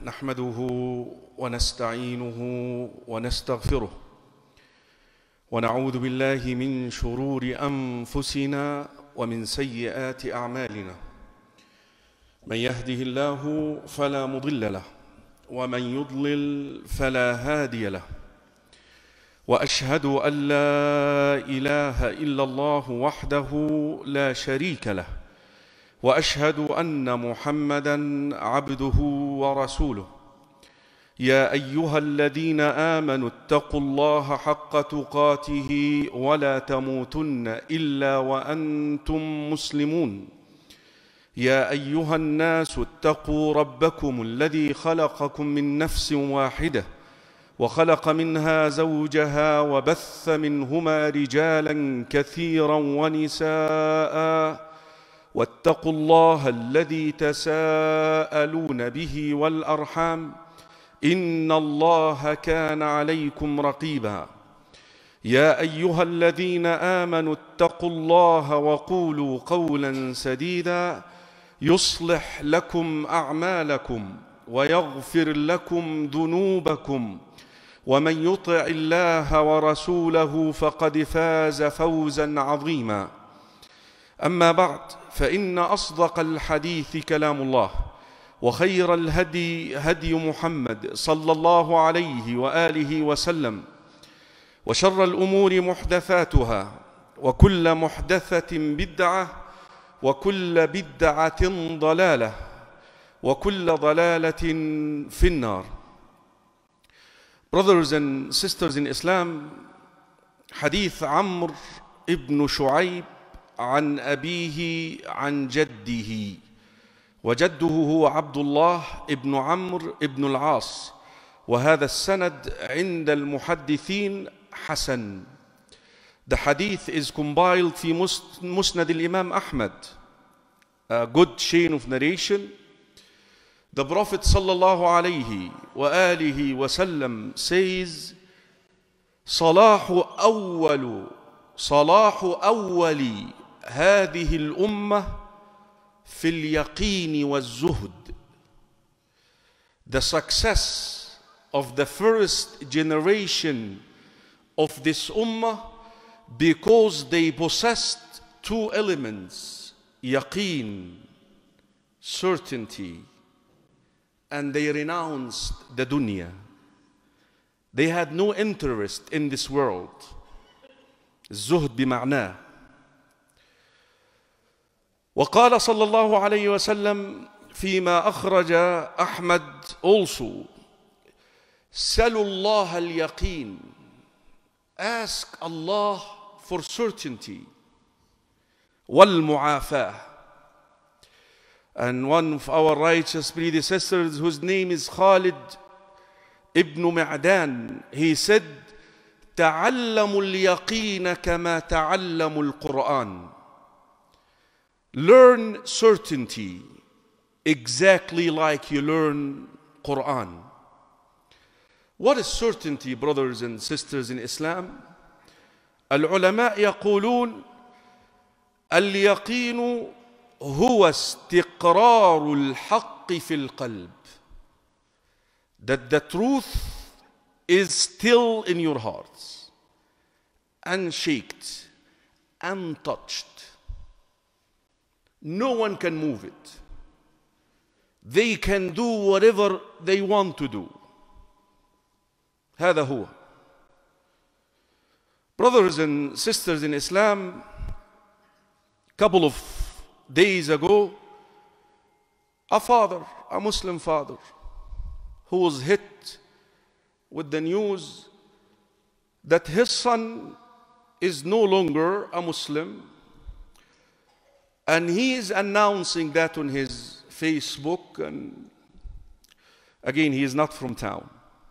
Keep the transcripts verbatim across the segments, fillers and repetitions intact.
نحمده ونستعينه ونستغفره ونعوذ بالله من شرور أنفسنا ومن سيئات أعمالنا. من يهده الله فلا مضل له ومن يضلل فلا هادي له، وأشهد أن لا إله إلا الله وحده لا شريك له، وأشهد أن محمدًا عبده ورسوله. يا أيها الذين آمنوا اتقوا الله حق تقاته ولا تموتن إلا وأنتم مسلمون. يا أيها الناس اتقوا ربكم الذي خلقكم من نفس واحدة وخلق منها زوجها وبث منهما رجالا كثيرا ونساء، واتقوا الله الذي تساءلون به والأرحام إن الله كان عليكم رقيبا. يا أيها الذين آمنوا اتقوا الله وقولوا قولا سديدا يصلح لكم أعمالكم ويغفر لكم ذنوبكم، ومن يطع الله ورسوله فقد فاز فوزا عظيما. أما بعد، فإن أصدق الحديث كلام الله، وخير الهدي هدي محمد صلى الله عليه وآله وسلم، وشر الأمور محدثاتها، وكل محدثة بدعة، وكل بدعة ضلالة، وكل ضلالة في النار. Brothers and sisters in Islam, حديث عمرو ابن شعيب عن أبيه عن جده، وجده هو عبد الله ابن عمرو ابن العاص، وهذا السند عند المحدثين حسن. The hadith is compiled في مسند الإمام أحمد, a good chain of narration. The Prophet sallallahu alayhi wa alihi wa sallam says, صلاح أول صلاح أول هذه الأمة في اليقين والزهد. The success of the first generation of this ummah, because they possessed two elements, yaqeen, certainty, and they renounced the dunya. They had no interest in this world. الزهد بمعناه. وقال صلى الله عليه وسلم فيما أخرج أحمد also, سلوا الله اليقين, ask Allah for certainty, والمعافاة. And one of our righteous predecessors, whose name is Khalid ibn Ma'dan, he said, تعلموا اليقين كما تعلموا القرآن. Learn certainty exactly like you learn Quran. What is certainty, brothers and sisters in Islam? العلماء يقولون اليقين هو استقرار الحق في القلب. That the truth is still in your hearts, unshaked, untouched. No one can move it. They can do whatever they want to do. هذا هو. Brothers and sisters in Islam, a couple of days ago, a father, a Muslim father, who was hit with the news that his son is no longer a Muslim, and he is announcing that on his Facebook, and again, he is not from town.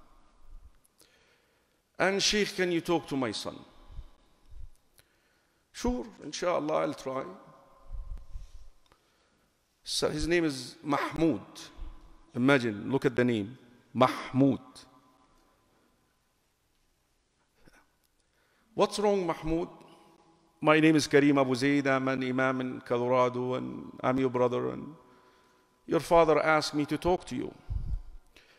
And Sheikh, can you talk to my son? Sure, inshallah, I'll try. So his name is Mahmoud. Imagine, look at the name, Mahmoud. What's wrong, Mahmoud? My name is Kareem Abu Zaid. I'm an imam in Colorado, and I'm your brother, and your father asked me to talk to you.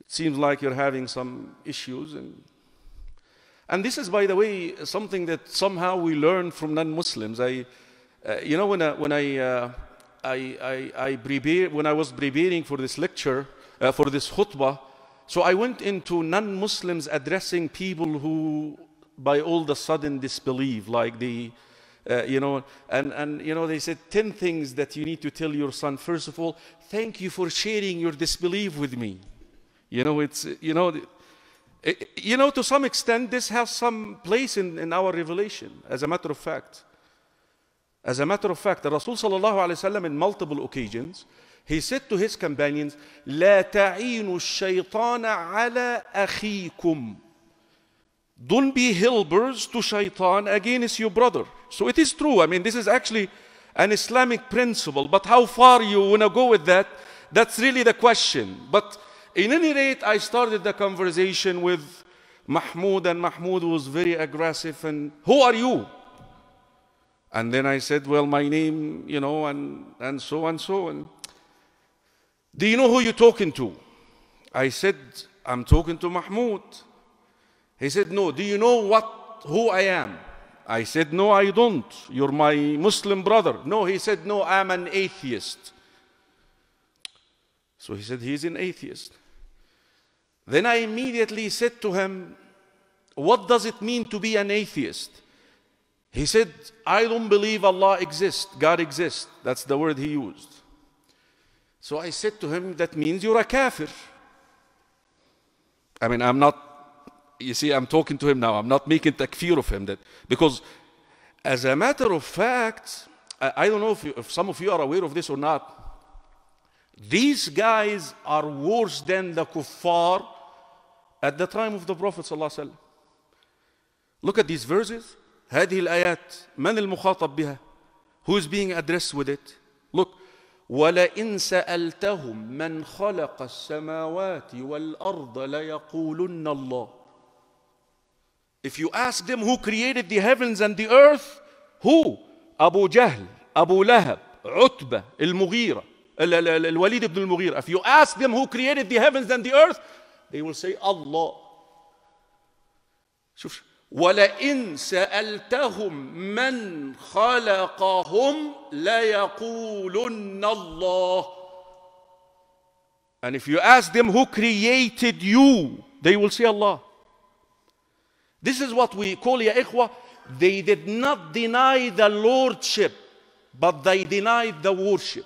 it seems like you're having some issues. And, and this is, by the way, something that somehow we learn from non-Muslims. I, uh, you know, when I, when I, uh, I, I, I prepare, when I was preparing for this lecture, uh, for this khutbah, so I went into non-Muslims addressing people who, by all of a sudden, disbelieve, like the, uh, you know, and, and, you know, they said ten things that you need to tell your son. First of all, thank you for sharing your disbelief with me. You know, it's, you know, it, you know, to some extent, this has some place in, in our revelation, as a matter of fact. As a matter of fact, the Rasul sallallahu alayhi wa sallam, in multiple occasions, he said to his companions, لا تعينوا الشيطان على أخيكم. Don't be helpers to shaitan against your brother. So it is true. I mean, this is actually an Islamic principle. But how far you want to go with that, that's really the question. But in any rate, I started the conversation with Mahmoud, and Mahmoud was very aggressive. And who are you? And then I said, well, my name, you know, and, and so and so. And do you know who you're talking to? I said, I'm talking to Mahmoud. He said, no. Do you know what, who I am? I said, no, I don't. You're my Muslim brother. No, he said, no, I'm an atheist. So he said, he's an atheist. Then I immediately said to him, what does it mean to be an atheist? He said, I don't believe Allah exists, God exists. That's the word he used. So I said to him, that means you're a kafir. I mean, I'm not, you see, I'm talking to him now. I'm not making takfir of him. That, because as a matter of fact, I, I don't know if, you, if some of you are aware of this or not. These guys are worse than the kuffar at the time of the Prophet ﷺ. Look at these verses. هذه الآيات من المخاطب بها? Who is being addressed with it? Look. وَلَئِن سَأَلْتَهُمْ مَنْ خَلَقَ السَّمَاوَاتِ وَالْأَرْضَ لَيَقُولُنَّ اللَّهِ. If you ask them who created the heavens and the earth, who? Abu Jahl, Abu Lahab, Utbah, Al-Mughira, Al-Walid ibn al-Mughira. If you ask them who created the heavens and the earth, they will say Allah. شوف. وَلَئِن سَأَلْتَهُمْ مَنْ خَلَقَهُمْ لَيَقُولُنَّ اللَّهِ. And if you ask them who created you, they will say Allah. This is what we call, ya ikhwa, they did not deny the lordship, but they denied the worship.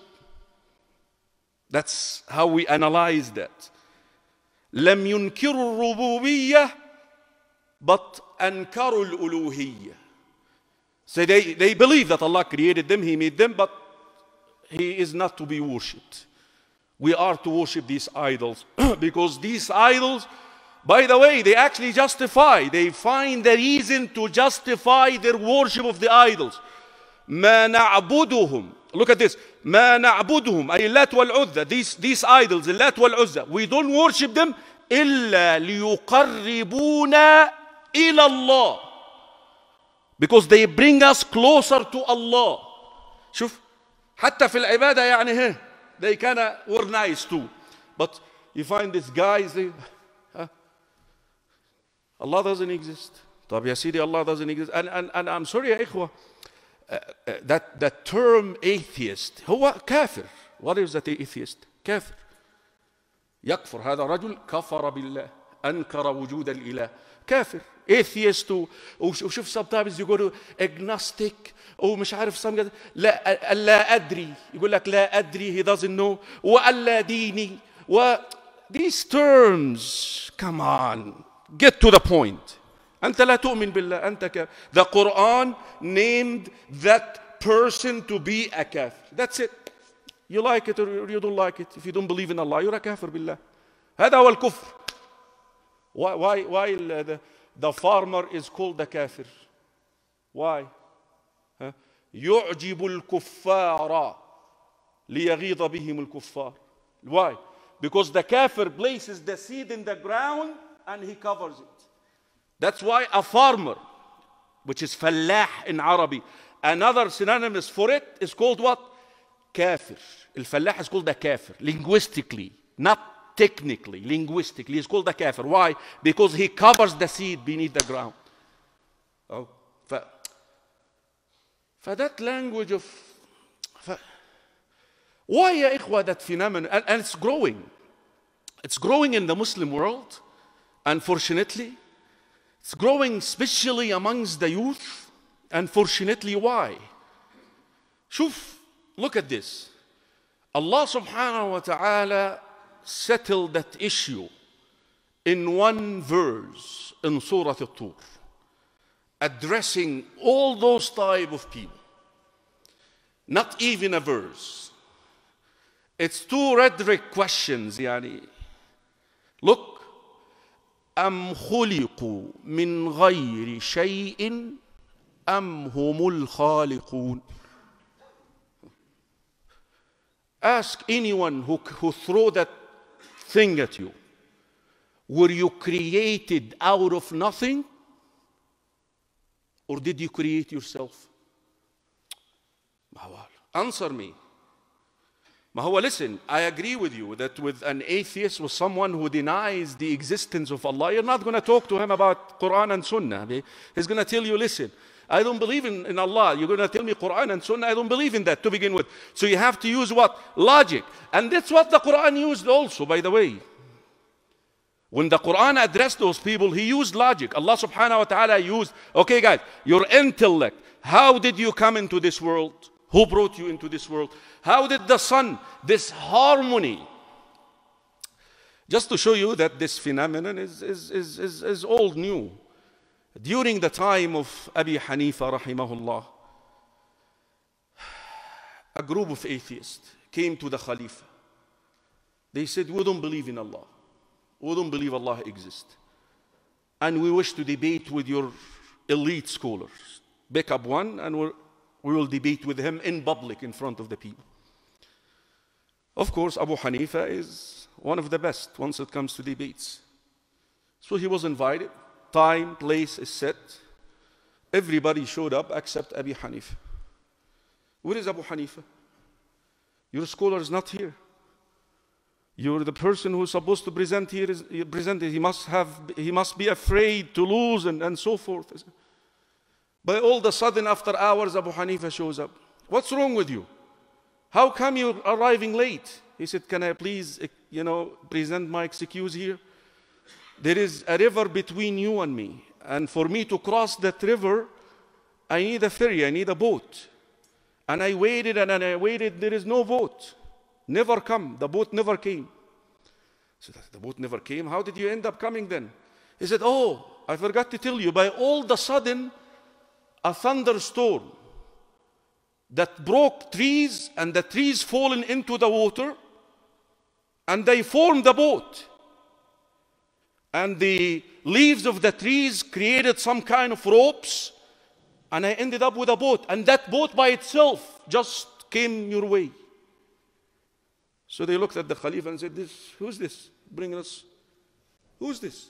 That's how we analyze that. لَمْ يُنْكِرُوا الرُّبُوبِيَّةِ but أنكروا الألوهية. So they, they believe that Allah created them, He made them, but He is not to be worshipped. We are to worship these idols because these idols, by the way, they actually justify, they find the reason to justify their worship of the idols. ما نعبدهم. Look at this. ما نعبدهم أي اللات والعزى. These, these idols, اللات والعزى, we don't worship them إلا ليقربونا إلى الله, because they bring us closer to Allah. شوف حتى في العبادة يعني هه they kinda were nice too, but you find these guys they, huh? Allah doesn't exist. طب يا سيدي Allah doesn't exist. And, and, and I'm sorry يا إخوة, uh, uh, that, that term atheist هو كافر. What is that atheist? كافر. يكفر هذا رجل كفر بالله أنكر وجود الإله. كافر. Atheist. وشوف sometimes you go to agnostic ومش عارف some لا لا أدري يقول لك لا أدري, he doesn't know. وألا ديني. و these terms, come on, get to the point. أنت لا تؤمن بالله. أنت كافر. The Quran named that person to be a kafir. That's it. You like it or you don't like it. If you don't believe in Allah, you're a kafir بالله. هذا هو الكفر. Why, why, why the, the farmer is called the kafir? Why? Huh? يعجب الكفار ليغيظ بهم الكفار. Why? Because the kafir places the seed in the ground and he covers it. That's why a farmer, which is fallah in Arabic, another synonymous for it is called what? Kafir. الفلاح is called a kafir, linguistically, not technically, linguistically, he's called a kafir. Why? Because he covers the seed beneath the ground. Oh, for, for that language of... For, why, ya ikhwa, that phenomenon? And, and it's growing. It's growing in the Muslim world, unfortunately. It's growing especially amongst the youth. Unfortunately, why? Shuf, look at this. Allah subhanahu wa ta'ala settled that issue in one verse in Surah At-Tur, addressing all those type of people. Not even a verse. It's two rhetoric questions, yani. Look, أم خلقوا من غير شيء أم هم الخالقون. Ask anyone who, who throw that thing at you. Were you created out of nothing? Or did you create yourself? Answer me. Mahawa, listen, I agree with you that with an atheist, with someone who denies the existence of Allah, you're not going to talk to him about Quran and Sunnah. He's going to tell you, listen, I don't believe in, in Allah. You're going to tell me Quran and Sunnah. I don't believe in that to begin with. So you have to use what? Logic. And that's what the Quran used also, by the way. When the Quran addressed those people, he used logic. Allah subhanahu wa ta'ala used, okay guys, your intellect. How did you come into this world? Who brought you into this world? How did the sun, this harmony? Just to show you that this phenomenon is, is, is, is, is old new. During the time of Abi Hanifa rahimahullah, a group of atheists came to the Khalifa. They said, we don't believe in Allah. We don't believe Allah exists. And we wish to debate with your elite scholars. Pick up one and we're, we will debate with him in public in front of the people. Of course, Abu Hanifa is one of the best once it comes to debates. So he was invited. Time, place is set. Everybody showed up except Abi Hanifa. Where is Abu Hanifa? Your scholar is not here. You're the person who's supposed to present here. Is, present, he, must have, he must be afraid to lose and, and so forth. By all of a sudden, after hours, Abu Hanifa shows up. What's wrong with you? How come you're arriving late? He said, can I please, you know, present my excuse here? There is a river between you and me. And for me to cross that river, I need a ferry, I need a boat. And I waited and I waited, there is no boat. Never come, the boat never came. So the boat never came, how did you end up coming then? He said, oh, I forgot to tell you, by all of a sudden, a thunderstorm that broke trees and the trees fallen into the water and they formed the boat. And the leaves of the trees created some kind of ropes and I ended up with a boat. And that boat by itself just came your way. So they looked at the Khalifa and said, "This, who's this bringing us? Who's this?"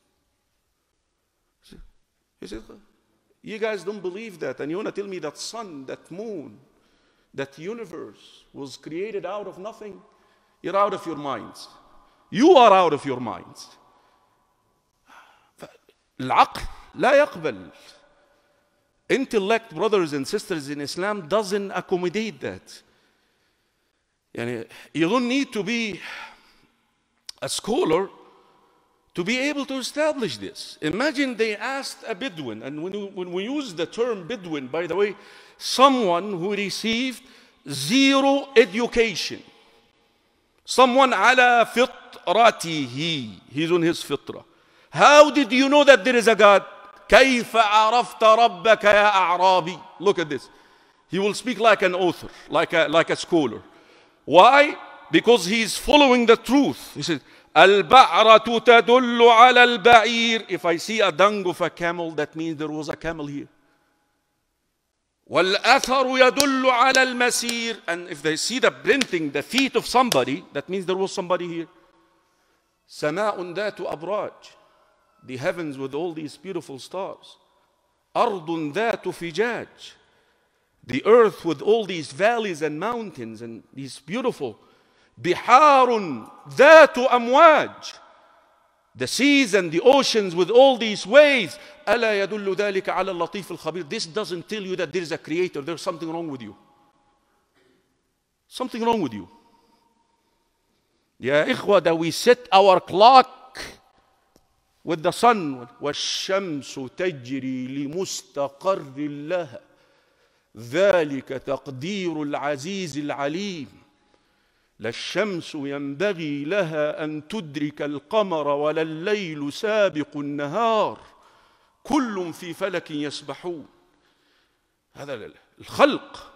He said, you guys don't believe that, and you want to tell me that sun, that moon, that universe was created out of nothing? You're out of your minds. You are out of your minds. العقل لا يقبل. Intellect, brothers and sisters in Islam, doesn't accommodate that. You don't need to be a scholar to be able to establish this. Imagine they asked a Bedouin, and when, you, when we use the term Bedouin, by the way, someone who received zero education. Someone ala fitratihi, he's on his fitra. How did you know that there is a God? كيف عرفت ربك يا أعرابي? Look at this. He will speak like an author, like a, like a scholar. Why? Because he's following the truth. He says, البعرة تدل على البعير. If I see a dung of a camel, that means there was a camel here. والأثر يدل على المسير. And if they see the printing, the feet of somebody, that means there was somebody here. سماء ذات أبراج. The heavens with all these beautiful stars. أرض ذات فجاج. The earth with all these valleys and mountains and these beautiful. بحار ذات أمواج. The seas and the oceans with all these waves. ألا يدل ذلك على اللطيف الخبير. This doesn't tell you that there is a creator. There's something wrong with you. Something wrong with you. يا إخوة, that we set our clock with the sun. والشمس تجري لمستقر لها ذلك تقدير العزيز العليم. لا الشمس ينبغي لها أن تدرك القمر ولا الليل سابق النهار كل في فلك يسبحون. هذا الخلق.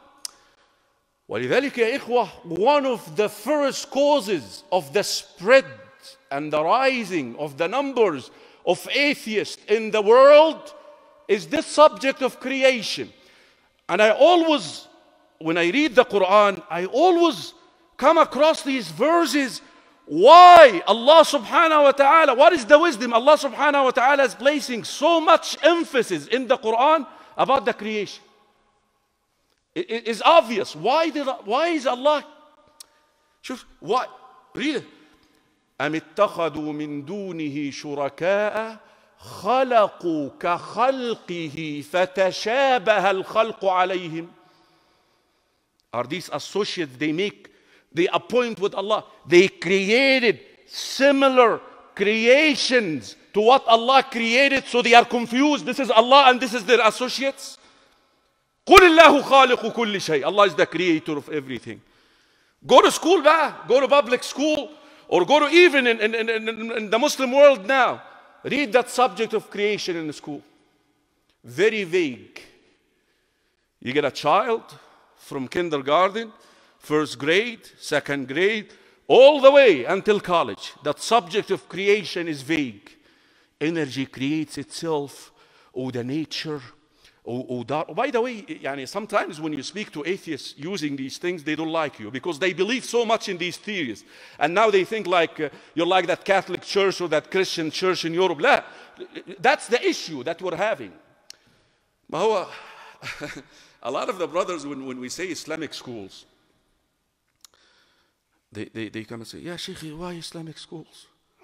ولذلك يا إخوة, one of the first causes of the spread and the rising of the numbers of atheists in the world is this subject of creation. And I always, when I read the Quran, I always come across these verses. Why Allah subhanahu wa ta'ala, what is the wisdom? Allah subhanahu wa ta'ala is placing so much emphasis in the Quran about the creation. It, it is obvious. Why did, why is Allah, شوف, why, read it. أم اتخذوا من دونه شركاء خلقوا كخلقه فتشابه الخلق عليهم. Are these associates they make, they appoint with Allah? They created similar creations to what Allah created, so they are confused. This is Allah and this is their associates. قُلِ اللَّهُ خَالِقُ كُلِّ شَيْءٍ. Allah is the creator of everything. Go to school, bah. Go to public school, or go to even in, in, in, in the Muslim world now. Read that subject of creation in the school. Very vague. You get a child from kindergarten, first grade, second grade, all the way until college. That subject of creation is vague. Energy creates itself, or the nature, or, or that. By the way, yani sometimes when you speak to atheists using these things, they don't like you because they believe so much in these theories. And now they think like uh, you're like that Catholic church or that Christian church in Europe. La, that's the issue that we're having. A lot of the brothers, when, when we say Islamic schools, they, they, they come and say, yeah, Sheikh, why Islamic schools?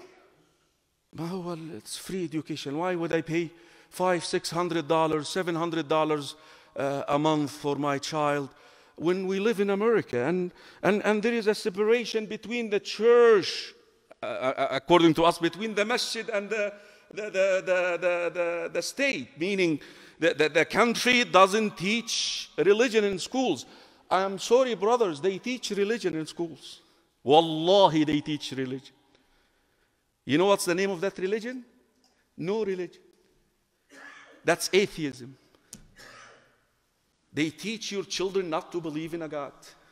It's free education. Why would I pay five, six hundred dollars, seven hundred dollars uh, a month for my child when we live in America? And, and, and there is a separation between the church, uh, according to us, between the masjid and the, the, the, the, the, the, the state, meaning the, the, the country doesn't teach religion in schools. I'm sorry, brothers, they teach religion in schools. Wallahi, they teach religion. You know what's the name of that religion? No religion. That's atheism. They teach your children not to believe in a God.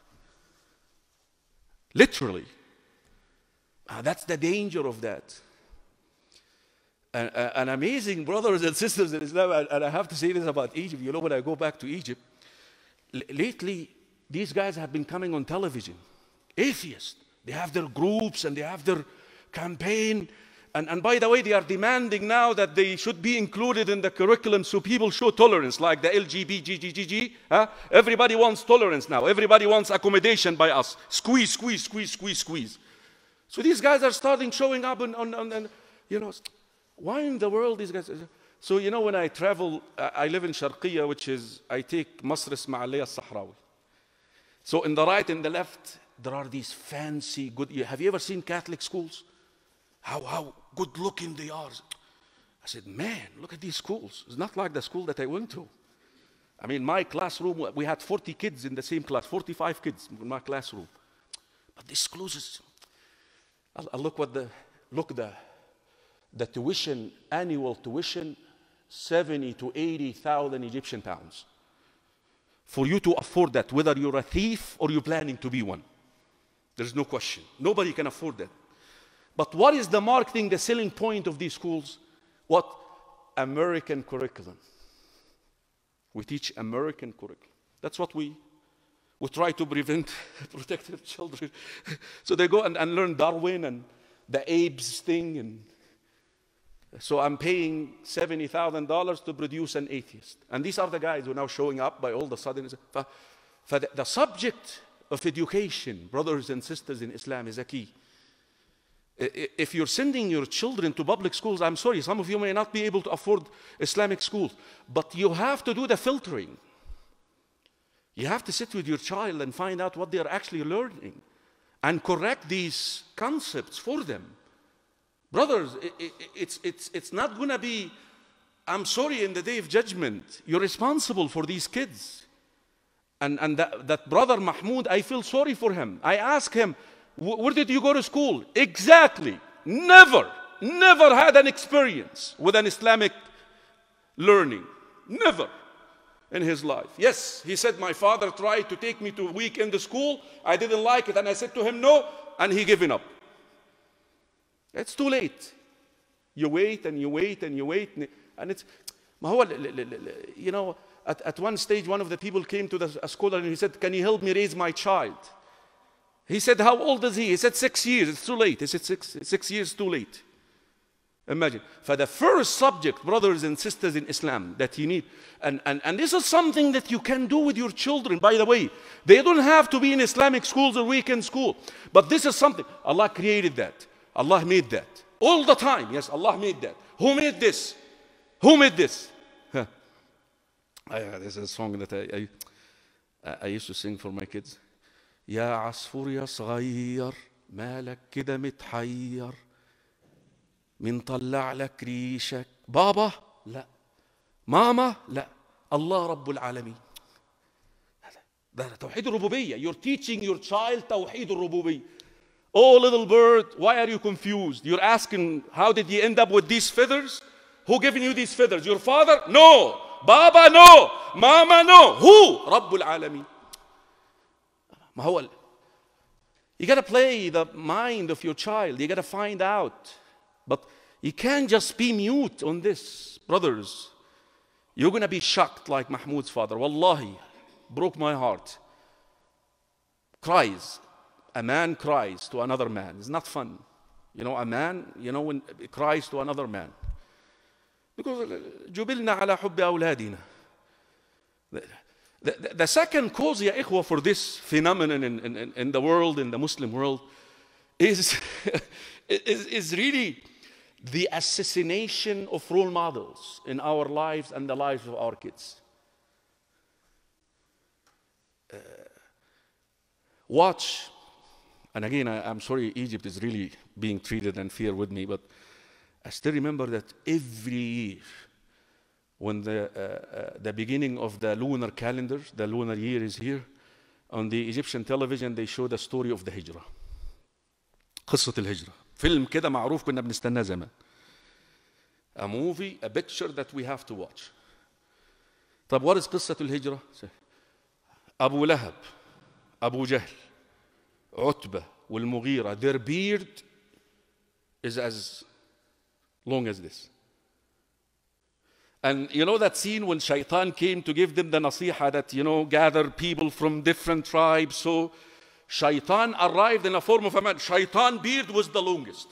Literally. Uh, that's the danger of that. And, uh, and amazing brothers and sisters in Islam, and I have to say this about Egypt. You know, when I go back to Egypt, lately, these guys have been coming on television. Atheists. They have their groups and they have their campaign. And, and by the way, they are demanding now that they should be included in the curriculum so people show tolerance, like the L G B T. Huh? Everybody wants tolerance now. Everybody wants accommodation by us. Squeeze, squeeze, squeeze, squeeze, squeeze. So these guys are starting showing up on, on, on, on you know, why in the world these guys? So, you know, when I travel, I live in Sharqiyya, which is, I take Masr Ismailiyya Sahrawi. So in the right and the left, there are these fancy, good, have you ever seen Catholic schools? How, how good looking they are. I said, man, look at these schools. It's not like the school that I went to. I mean, my classroom, we had forty kids in the same class, forty-five kids in my classroom. But this school is, I, I look what the, look the, the tuition, annual tuition, seventy to eighty thousand Egyptian pounds. For you to afford that, whether you're a thief or you're planning to be one. There's no question. Nobody can afford that. But what is the marketing, the selling point of these schools? What? American curriculum. We teach American curriculum. That's what we, we try to prevent, protect the children. So they go and, and learn Darwin and the apes thing. And so I'm paying seventy thousand dollars to produce an atheist. And these are the guys who are now showing up by all the sudden. The, the subject of education, brothers and sisters in Islam, is a key. If you're sending your children to public schools, I'm sorry, some of you may not be able to afford Islamic schools, but you have to do the filtering. You have to sit with your child and find out what they're actually learning and correct these concepts for them. Brothers, it's, it's, it's not going to be, I'm sorry, in the day of judgment, you're responsible for these kids. And, and that, that brother Mahmoud, I feel sorry for him. I asked him, where did you go to school? Exactly. Never, never had an experience with an Islamic learning. Never in his life. Yes, he said, my father tried to take me to weekend school. I didn't like it. And I said to him, no. And he given up. It's too late. You wait and you wait and you wait. And it's, you know, at, at one stage, one of the people came to the, a scholar and he said, can you help me raise my child? He said, how old is he? He said, six years. It's too late. He said, six, six years too late. Imagine. For the first subject, brothers and sisters in Islam, that you need, and, and, and this is something that you can do with your children, by the way. They don't have to be in Islamic schools or weekend school. But this is something, Allah created that. Allah made that. All the time. Yes, Allah made that. Who made this? Who made this? Huh. I, there's a song that I, I, I used to sing for my kids. يا عصفور يا صغير مالك كده متحير من طلع لك ريشك بابا لا ماما لا الله رب العالمين. ده توحيد الربوبية. You're teaching your child توحيد الربوبية. Oh little bird, why are you confused? You're asking, how did you end up with these feathers? Who giving you these feathers? Your father? No. Baba? No. Mama? No. Who? رب العالمين. ما هو you got to play the mind of your child. You got to find out. But you can't just be mute on this. Brothers, you're going to be shocked like Mahmoud's father. Wallahi, broke my heart. Cries. A man cries to another man. It's not fun. You know, a man, you know, when cries to another man. Because جبلنا على حب أولادنا. The, the, the second cause, ya ikhwa, for this phenomenon in, in, in the world, in the Muslim world, is, is, is really the assassination of role models in our lives and the lives of our kids. Uh, watch, and again, I, I'm sorry, Egypt is really being treated unfair with me, but I still remember that every year, when the, uh, uh, the beginning of the lunar calendar, the lunar year is here, on the Egyptian television they show the story of the Hijrah. قصة الهجرة. فيلم كده معروف كنا بنستناه زمان. A movie, a picture that we have to watch. طب what is قصة الهجرة? أبو لهب, أبو جهل, عتبة والمغيرة, their beard is as long as this. And you know that scene when Shaitan came to give them the nasiha that, you know, gather people from different tribes. So Shaitan arrived in a form of a man. Shaitan beard was the longest.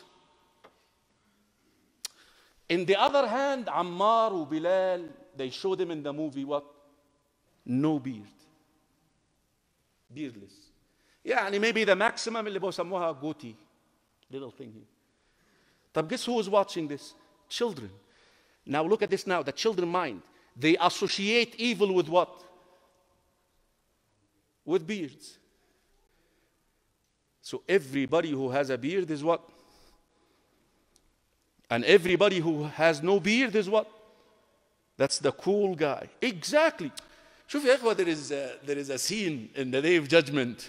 In the other hand, Ammar and Bilal, they showed them in the movie what? No beard. Beardless. Yeah, and maybe the maximum اللي بيسموها goatee. Little thing here. طب guess who was watching this? Children. Now look at this now, the children mind. They associate evil with what? With beards. So everybody who has a beard is what? And everybody who has no beard is what? That's the cool guy. Exactly. شوف يا إخوة, there is a, there is a scene in the day of judgment.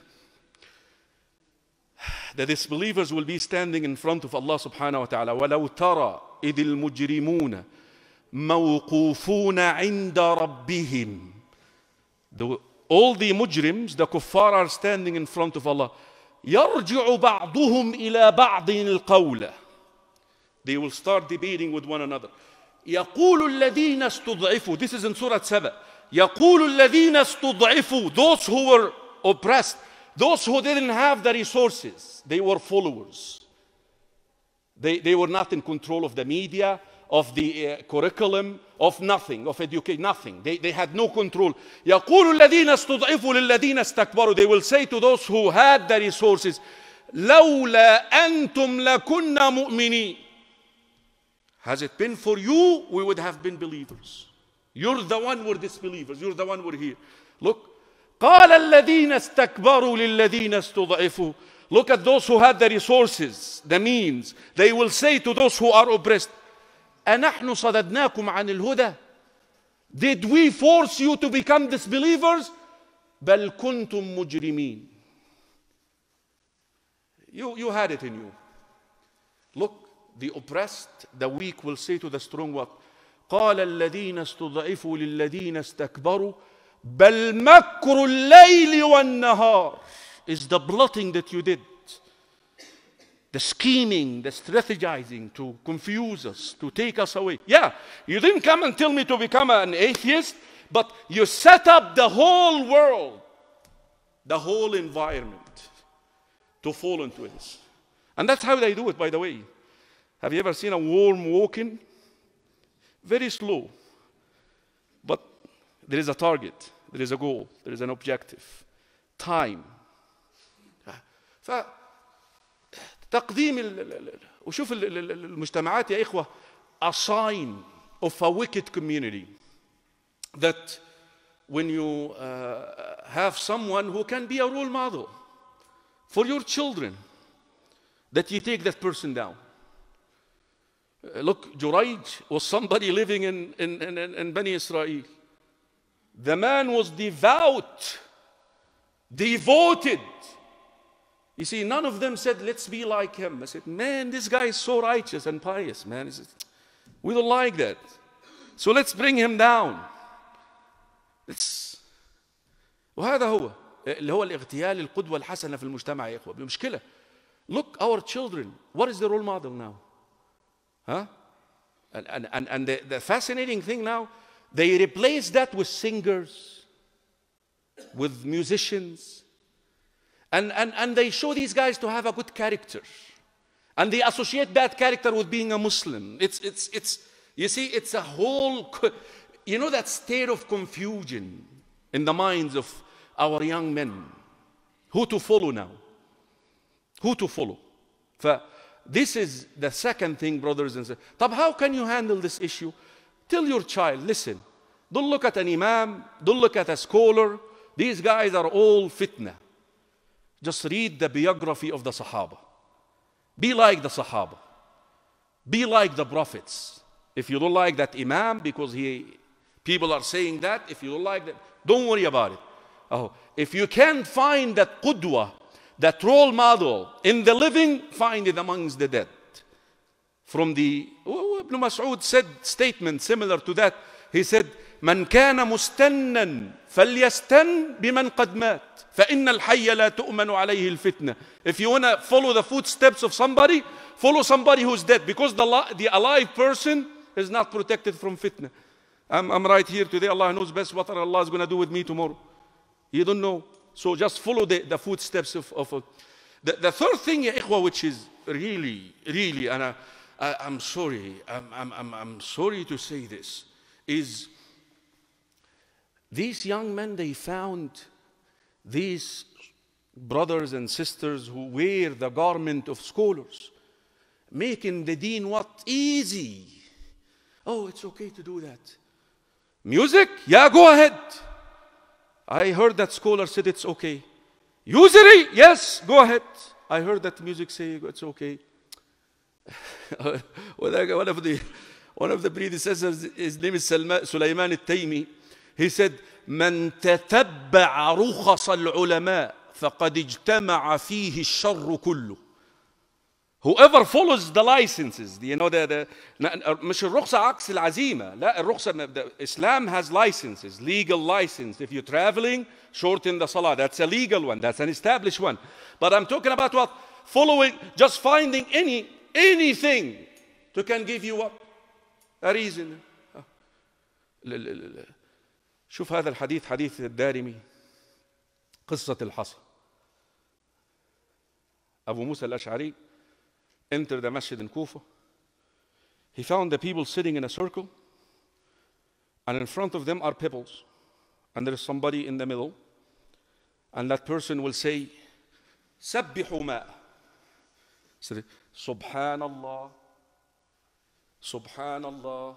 The disbelievers will be standing in front of Allah subhanahu wa ta'ala. وَلَوْ تَرَى إِذِ الْمُجْرِمُونَ موقوفون عند ربهم. The, all the mujrims, the kuffar, are standing in front of Allah. يرجع بعضهم إلى بعض القول. They will start debating with one another. يقول الذين استضعفوا. This is in Surah Saba. يقول الذين استضعفوا. Those who were oppressed, those who didn't have the resources, they were followers. They, they were not in control of the media, of the uh, curriculum, of nothing, of education, nothing. They, they had no control. يقول الذين استضعفوا للذين استكبروا. They will say to those who had the resources, لولا أنتم لكنا مؤمنين. Has it been for you, we would have been believers. You're the one we're disbelievers. You're the one we're here. Look. قال الذين استكبروا للذين استضعفوا. Look at those who had the resources, the means. They will say to those who are oppressed, أنحن صددناكم عن الهدى. Did we force you to become disbelievers? بل كنتم مجرمين. You, you had it in you. Look, the oppressed, the weak will say to the strong what? قال الذين استضعفوا للذين استكبروا بل مكر الليل والنهار. Is the plotting that you did, the scheming, the strategizing to confuse us, to take us away. Yeah, you didn't come and tell me to become an atheist, but you set up the whole world, the whole environment to fall into this. And that's how they do it, by the way. Have you ever seen a worm walking? Very slow. But there is a target, there is a goal, there is an objective. Time. فتقديم وشوف المجتمعات يا إخوة a sign of a wicked community that when you uh, have someone who can be a role model for your children, that you take that person down. Uh, look, Jurayj was somebody living in, in, in, in Bani Israel. The man was devout, devoted. You see, none of them said, let's be like him. I said, man, this guy is so righteous and pious, man. Said, we don't like that. So let's bring him down. Let's... وهذا هو اللي هو الاغتيال القدوة الحسنة في المجتمع يا إخوة. بمشكلة. Look, our children, what is the role model now? Huh? And, and, and, and the, the fascinating thing now, they replace that with singers, with musicians, and, and, and they show these guys to have a good character. And they associate that character with being a Muslim. It's, it's, it's, you see, it's a whole, you know, that state of confusion in the minds of our young men. Who to follow now? Who to follow? For this is the second thing, brothers and sisters. But how can you handle this issue? Tell your child, listen, don't look at an imam, don't look at a scholar. These guys are all fitna. Just read the biography of the Sahaba. Be like the Sahaba. Be like the prophets. If you don't like that imam because he, people are saying that, if you don't like that, don't worry about it. Oh, if you can't find that qudwa, that role model in the living, find it amongst the dead. From the, Ibn Mas'ud said statement similar to that. He said, من كان مستنا فليستن بمن قد مات فإن الحي لا تؤمن عليه الفتنة. If you want to follow the footsteps of somebody, follow somebody who's dead, because the, the alive person is not protected from fitna. I'm, I'm right here today. Allah knows best what Allah is going to do with me tomorrow. You don't know. So just follow the, the footsteps of, of, of the, the third thing, ya ikhwa, which is really, really, and I, I, I'm sorry, I'm, I'm, I'm, I'm sorry to say this, is these young men, they found these brothers and sisters who wear the garment of scholars, making the deen what? Easy. Oh, it's okay to do that. Music? Yeah, go ahead. I heard that scholar said it's okay. Usury? Yes, go ahead. I heard that music say it's okay. one of the one of the predecessors, his name is Sulaiman al-Taymi. He said, من تتبع رخص العلماء فقد اجتمع فيه الشر كله. Whoever follows the licenses, you know, the, the, مش الرخصة عكس العزيمة. لا, الرخصة, Islam has licenses, legal license. If you're traveling, shorten the salah. That's a legal one. That's an established one. But I'm talking about what? Following, just finding any, anything to can give you what? A reason. شوف هذا الحديث حديث الدارمي قصة الحصى. أبو موسى الأشعري enter the masjid in Kufa. He found the people sitting in a circle, and in front of them are pebbles, and there is somebody in the middle, and that person will say, سبحوا ماء. So, Subhanallah, Subhanallah,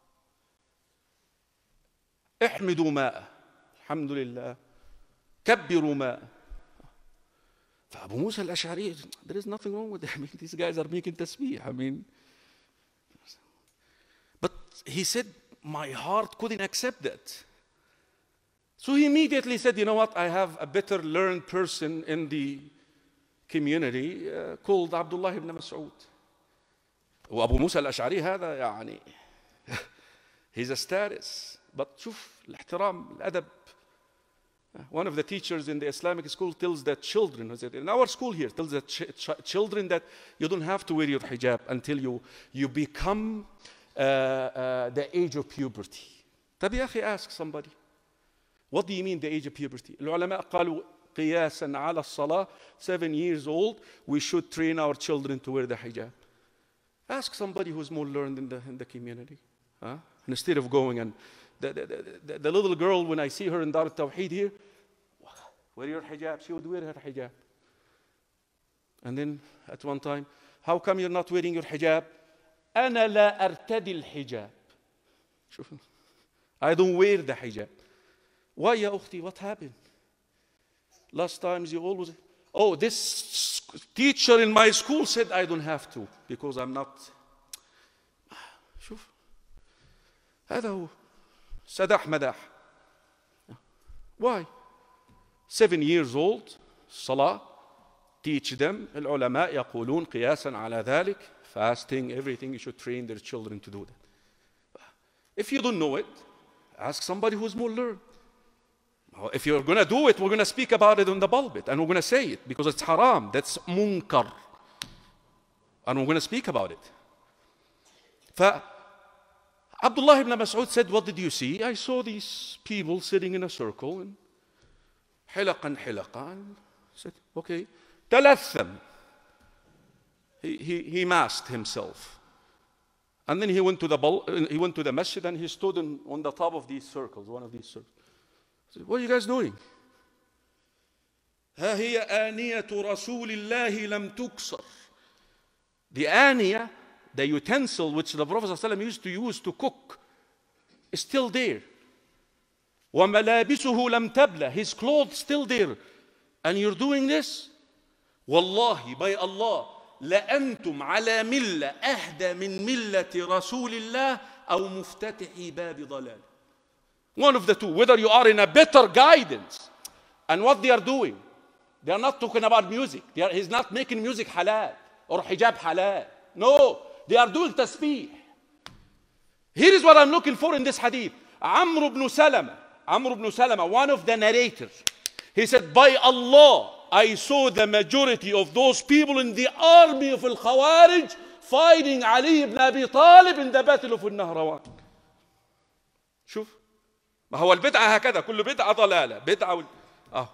احمدوا ماء, Alhamdulillah, كبروا ماء. فأبو موسى الأشعري, there is nothing wrong with them. I mean, these guys are making tasbih. I mean, but he said, my heart couldn't accept that. So he immediately said, you know what, I have a better learned person in the community uh, called Abdullah ibn Mas'ud. وأبو موسى الأشعري هذا يعني he's a status. But شوف الاحترام, الأدب. One of the teachers in the Islamic school tells that children, in our school here, tells that ch ch children that you don't have to wear your hijab until you, you become uh, uh, the age of puberty. طب يا أخي, ask somebody, what do you mean the age of puberty? العلماء قالوا قياسا على الصلاة, seven years old, we should train our children to wear the hijab. Ask somebody who's more learned in the, in the community. Huh? Instead of going and The, the, the, the little girl, when I see her in Dar al-Tawheed here, wear your hijab. She would wear her hijab. And then at one time, how come you're not wearing your hijab? أنا لا أرتدي الحجاب. I don't wear the hijab. Why يا أختي? What happened? Last times you always, oh, this teacher in my school said I don't have to because I'm not. شوف هذا هو سداح مداح. Why? Seven years old, صلاة, teach them. العلماء يقولون قياسا على ذلك, fasting, everything, you should train their children to do that. If you don't know it, ask somebody who's more learned. If you're going to do it, we're going to speak about it on the pulpit, and we're going to say it because it's haram, that's munkar. And we're going to speak about it. ف Abdullah ibn Mas'ud said, what did you see? I saw these people sitting in a circle, and حلقا حلقا. Said, okay. تلثم. He, he, he masked himself. And then he went to the, he went to the masjid, and he stood in, on the top of these circles, one of these circles. Said, what are you guys doing? ها هي آنية رسول الله لم تكسر. The آنية, the utensil which the Prophet ﷺ used to use to cook, is still there. وَمَلَابِسُهُ لَمْ تَبْلَى. His clothes still there. And you're doing this? وَاللَّهِ, by Allah, لَأَنْتُمْ عَلَى مِلَّةٍ أَهْدَى مِنْ مِلَّةِ رَسُولِ اللَّهِ أَوْ مُفْتَتِحِ بَابِ ضَلَالٍ. One of the two. Whether you are in a better guidance. And what they are doing, they are not talking about music. They are, he's not making music halal or hijab halal. No. They are doing tasbih. Here is what I'm looking for in this hadith. Amr ibn Salama, Amr ibn Salama, one of the narrators, he said, by Allah, I saw the majority of those people in the army of al-Khawarij fighting Ali ibn Abi Talib in the battle of al-Nahrawan. شوف ما هو البدعة هكذا, كل بدعة ضلالة, بدعة وال... آه.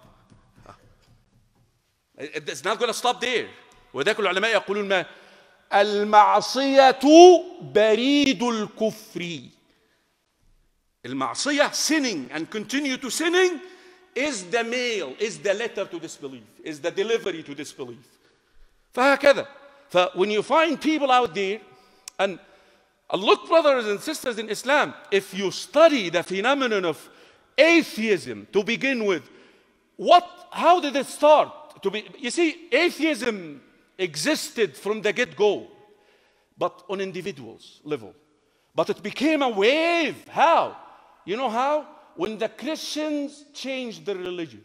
It's not going to stop there. وذاك العلماء يقولون ما المعصية بريد الكفر. المعصية, sinning and continue to sinning, is the mail, is the letter to disbelief, is the delivery to disbelief. فهكذا. So when you find people out there, and look, brothers and sisters in Islam, if you study the phenomenon of atheism to begin with, what, how did it start? To be, you see, atheism existed from the get-go, but on individuals level. But it became a wave. How? You know how? When the Christians changed their religion.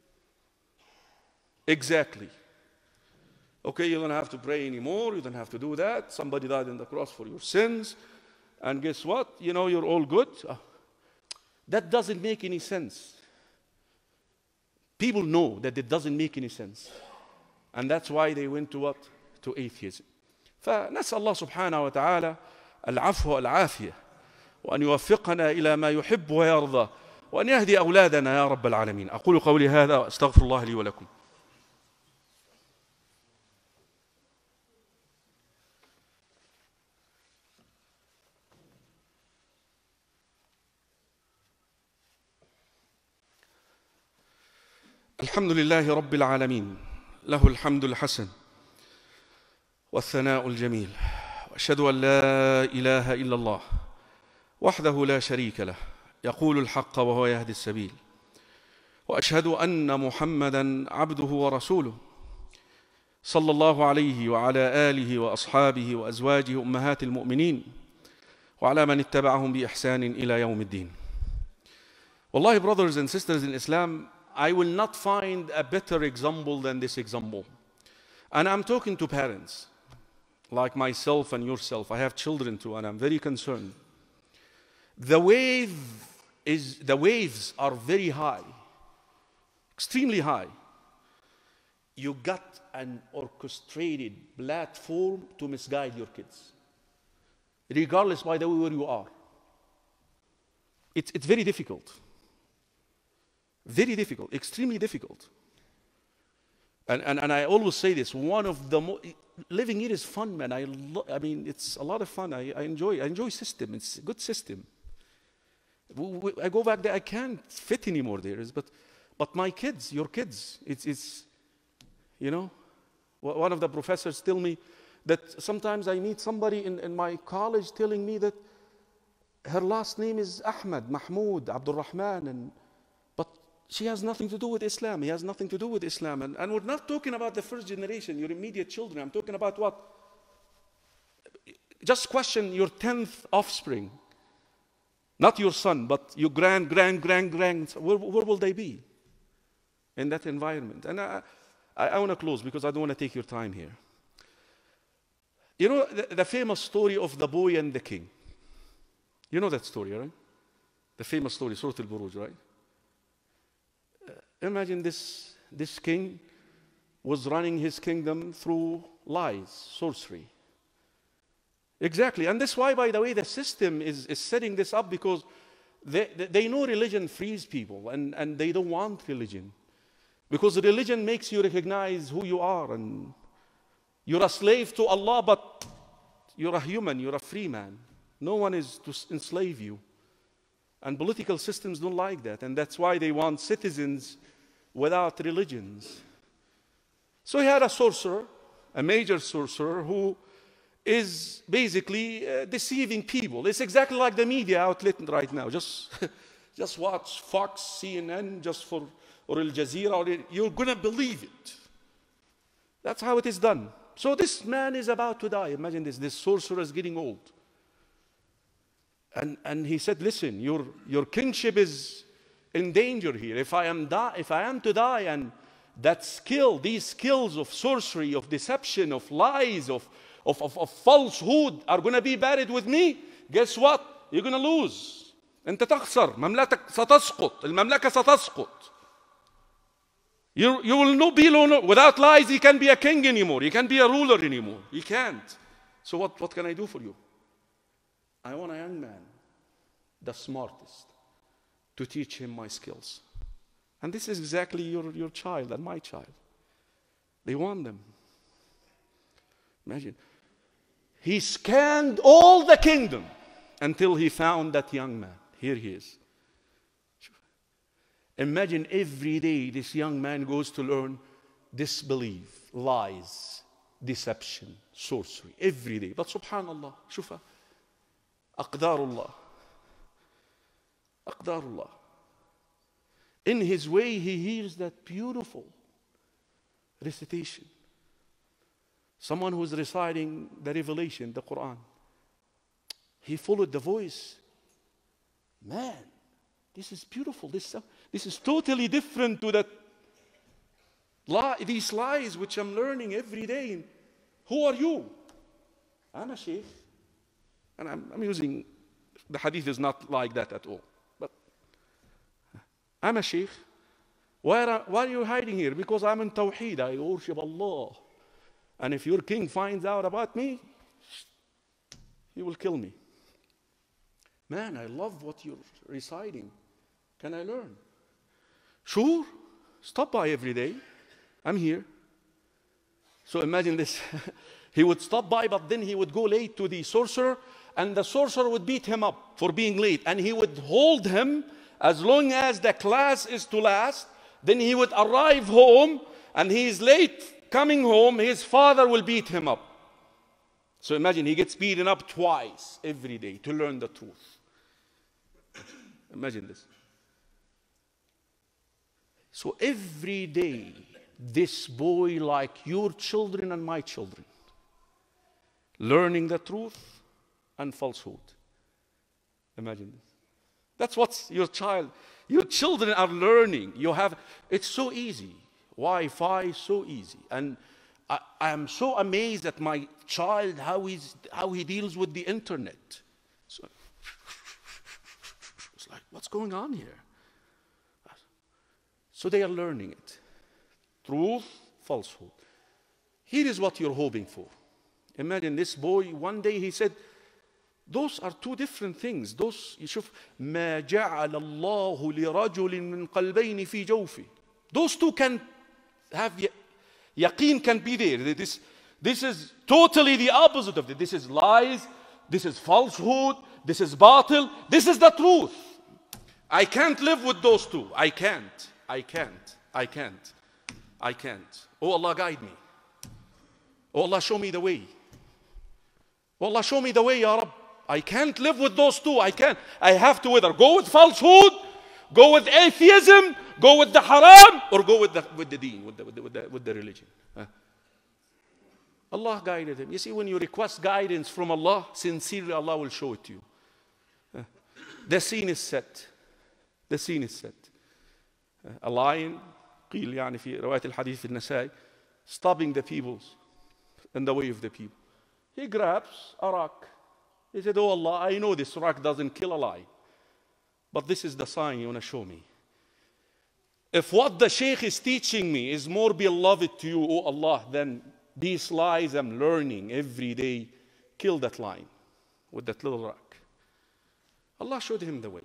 Exactly. Okay, you don't have to pray anymore. You don't have to do that. Somebody died on the cross for your sins. And guess what? You know, you're all good. That doesn't make any sense. People know that it doesn't make any sense. And that's why they went to what? To atheism. فنسأل الله سبحانه وتعالى العفو والعافية, وأن يوفقنا إلى ما يحب ويرضى, وأن يهدي أولادنا يا رب العالمين. أقول قولي هذا وأستغفر الله لي ولكم. الحمد لله رب العالمين له الحمد الحسن والثناء الجميل وأشهد أن لا إله إلا الله وحده لا شريك له يقول الحق وهو يهدي السبيل وأشهد أن محمدًا عبده ورسوله صلى الله عليه وعلى آله وأصحابه وأزواجه أمهات المؤمنين وعلى من اتبعهم بإحسان إلى يوم الدين. Wallahi, brothers and sisters in Islam, I will not find a better example than this example. And I'm talking to parents like myself and yourself. I have children too, and I'm very concerned. The wave is, the waves are very high, extremely high. You got an orchestrated platform to misguide your kids, regardless, by the way, where you are. It's, it's very difficult. Very difficult, extremely difficult. And, and, and I always say this, one of the most, living here is fun, man. I, lo- I mean, it's a lot of fun. I, I enjoy I enjoy system. It's a good system. We, we, I go back there, I can't fit anymore there. But, but my kids, your kids, it's, it's, you know, one of the professors tell me that sometimes I meet somebody in, in my college telling me that her last name is Ahmed, Mahmoud, Abdul Rahman, and but she has nothing to do with Islam. He has nothing to do with Islam. And, and we're not talking about the first generation, your immediate children. I'm talking about what? Just question your tenth offspring. Not your son, but your grand, grand, grand, grand. Where, where will they be in that environment? And I, I, I want to close because I don't want to take your time here. You know the, the famous story of the boy and the king. You know that story, right? The famous story, Surah Al-Buruj, right? Imagine this, this king was running his kingdom through lies, sorcery. Exactly. And that's why, by the way, the system is, is setting this up, because they, they know religion frees people, and, and they don't want religion. Because religion makes you recognize who you are, and you're a slave to Allah, but you're a human, you're a free man. No one is to enslave you. And political systems don't like that, and that's why they want citizens without religions. So he had a sorcerer, a major sorcerer, who is basically uh, deceiving people. It's exactly like the media outlet right now. Just, just watch Fox, C N N, just for, or Al Jazeera, or you're going to believe it. That's how it is done. So this man is about to die. Imagine this, this sorcerer is getting old. And, and he said, listen, your, your kingship is in danger here. If I am die, if I am to die, and that skill, these skills of sorcery, of deception, of lies, of, of, of, of falsehood are going to be buried with me, guess what? You're going to lose. أنت تخسر. مملكتك ستسقط. المملكة ستسقط. You, you will not be alone. Without lies, you can't be a king anymore. You can't be a ruler anymore. You can't. So what, what can I do for you? I want a young man, the smartest, to teach him my skills. And this is exactly your, your child and my child. They want them. Imagine. He scanned all the kingdom until he found that young man. Here he is. Imagine every day this young man goes to learn disbelief, lies, deception, sorcery. Every day. But subhanallah, شوفها. أقدار الله. أقدار الله. In his way, he hears that beautiful recitation. Someone who's reciting the revelation, the Quran. He followed the voice. Man, this is beautiful. This, this is totally different to that lie, these lies which I'm learning every day. Who are you? I'm a sheikh. And I'm, I'm using, the hadith is not like that at all. But I'm a sheikh. Why are, why are you hiding here? Because I'm in Tawheed. I worship Allah. And if your king finds out about me, he will kill me. Man, I love what you're reciting. Can I learn? Sure. Stop by every day. I'm here. So imagine this. He would stop by, but then he would go late to the sorcerer, and the sorcerer would beat him up for being late. And he would hold him as long as the class is to last. Then he would arrive home, and he is late coming home, his father will beat him up. So imagine, he gets beaten up twice every day to learn the truth. Imagine this. So every day, this boy, like your children and my children, learning the truth and falsehood. Imagine this. That's what your child, your children are learning. You have, it's so easy. Wi-Fi is so easy. And I, I am so amazed at my child, how, he's, how he deals with the internet. So, it's like, what's going on here? So they are learning it. Truth, falsehood. Here is what you're hoping for. Imagine this boy, one day he said, those are two different things. Those, يشوف ما جعل الله لرجل من قلبين في جوفه. Those two can have, yaqeen can be there. This, this is totally the opposite of it. This is lies, this is falsehood, this is batil, this is the truth. I can't live with those two. I can't, I can't, I can't, I can't. Oh Allah, guide me. Oh Allah, show me the way. Oh Allah, show me the way, Ya Rabb. I can't live with those two. I can't. I have to either go with falsehood, go with atheism, go with the haram, or go with the, with the deen, with the, with the, with the, with the religion. Huh? Allah guided him. You see, when you request guidance from Allah, sincerely Allah will show it to you. Huh? The scene is set. The scene is set. Uh, a lion, قيل يعني في رواية الحديث في النسائي, stopping the peoples in the way of the people. He grabs a rock. He said, oh Allah, I know this rock doesn't kill a lion, but this is the sign you want to show me. If what the Shaykh is teaching me is more beloved to you, oh Allah, then these lies I'm learning every day, kill that lion with that little rock. Allah showed him the way.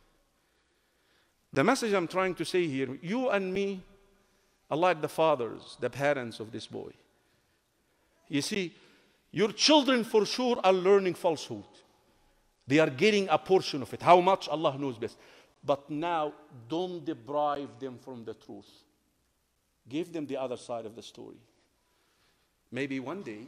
The message I'm trying to say here, you and me are like the fathers, the parents of this boy. You see, your children for sure are learning falsehood. They are getting a portion of it. How much? Allah knows best. But now, don't deprive them from the truth. Give them the other side of the story. Maybe one day,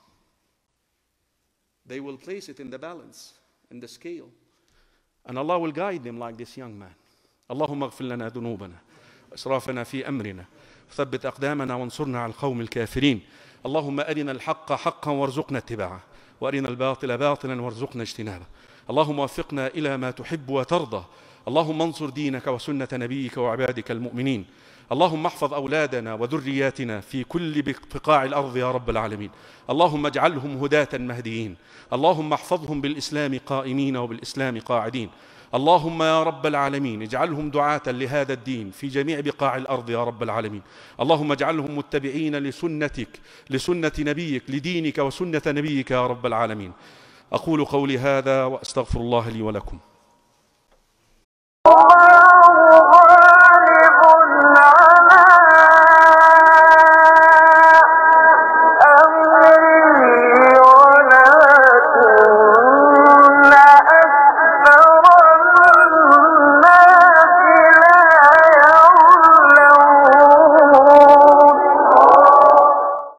they will place it in the balance, in the scale. And Allah will guide them like this young man. اللهم اغفر لنا ذنوبنا وإسرافنا في أمرنا وثبت أقدامنا وانصرنا على القوم الكافرين. اللهم أرنا الحق حقا وارزقنا اتباعه وأرنا الباطل باطلا وارزقنا اجتنابه. اللهم وفقنا إلى ما تحب وترضى. اللهم انصر دينك وسنة نبيك وعبادك المؤمنين. اللهم احفظ أولادنا وذرياتنا في كل بقاع الأرض يا رب العالمين. اللهم اجعلهم هداة مهديين. اللهم احفظهم بالإسلام قائمين وبالإسلام قاعدين. اللهم يا رب العالمين اجعلهم دعاة لهذا الدين في جميع بقاع الأرض يا رب العالمين. اللهم اجعلهم متبعين لسنتك لسنة نبيك لدينك وسنة نبيك يا رب العالمين. أقول قولي هذا وأستغفر الله لي ولكم.